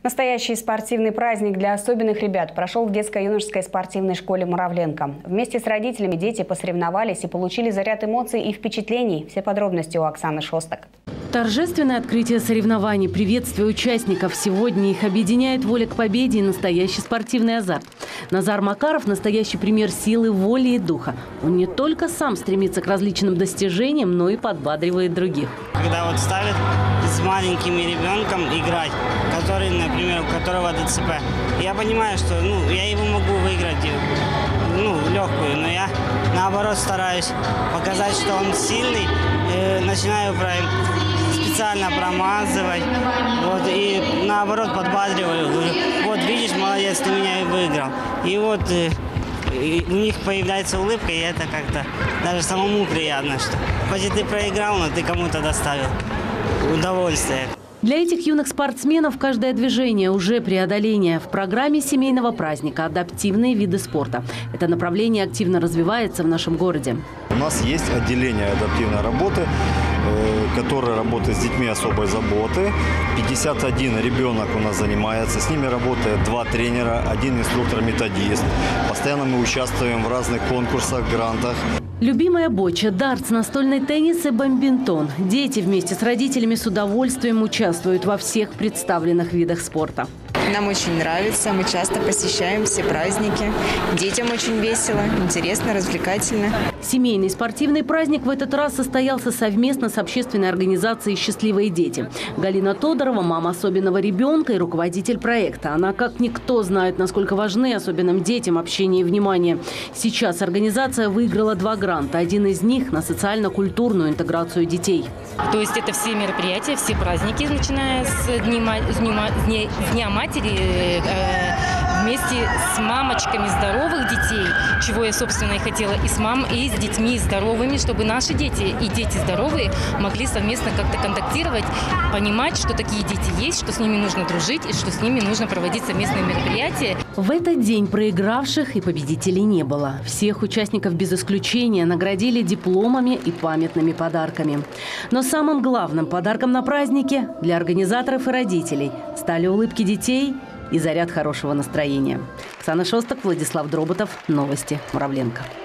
Настоящий спортивный праздник для особенных ребят прошел в детско-юношеской спортивной школе «Муравленко». Вместе с родителями дети посоревновались и получили заряд эмоций и впечатлений. Все подробности у Оксаны Шостак. Торжественное открытие соревнований, приветствие участников. Сегодня их объединяет воля к победе и настоящий спортивный азарт. Назар Макаров – настоящий пример силы, воли и духа. Он не только сам стремится к различным достижениям, но и подбадривает других. Когда вот ставят с маленьким ребенком играть, который, например, у которого ДЦП, я понимаю, что я его могу выиграть легкую, но я наоборот стараюсь показать, что он сильный, начинаю специально промазывать, и наоборот подбадриваю, говорю, вот видишь, молодец, ты меня и выиграл. И вот у них появляется улыбка, и это как-то даже самому приятно, что хоть и ты проиграл, но ты кому-то доставил удовольствие. Для этих юных спортсменов каждое движение уже преодоление. В программе семейного праздника адаптивные виды спорта. Это направление активно развивается в нашем городе. У нас есть отделение адаптивной работы, которое работает с детьми особой заботы. 51 ребенок у нас занимается. С ними работает 2 тренера, 1 инструктор-методист. Постоянно мы участвуем в разных конкурсах, грантах. Любимая боча, дартс, настольный теннис и бадминтон. Дети вместе с родителями с удовольствием участвуют во всех представленных видах спорта. Нам очень нравится, мы часто посещаем все праздники. Детям очень весело, интересно, развлекательно. Семейный спортивный праздник в этот раз состоялся совместно с общественной организацией «Счастливые дети». Галина Тодорова – мама особенного ребенка и руководитель проекта. Она как никто знает, насколько важны особенным детям общение и внимание. Сейчас организация выиграла 2 гранта. Один из них на социально-культурную интеграцию детей. То есть это все мероприятия, все праздники, начиная с Дня матери, вместе с мамочками здоровых детей, чего я, собственно, и хотела, и с детьми здоровыми, чтобы наши дети и дети здоровые могли совместно как-то контактировать, понимать, что такие дети есть, что с ними нужно дружить и что с ними нужно проводить совместные мероприятия. В этот день проигравших и победителей не было. Всех участников без исключения наградили дипломами и памятными подарками. Но самым главным подарком на празднике для организаторов и родителей стали улыбки детей и заряд хорошего настроения. Оксана Шостак, Владислав Дроботов. Новости Муравленко.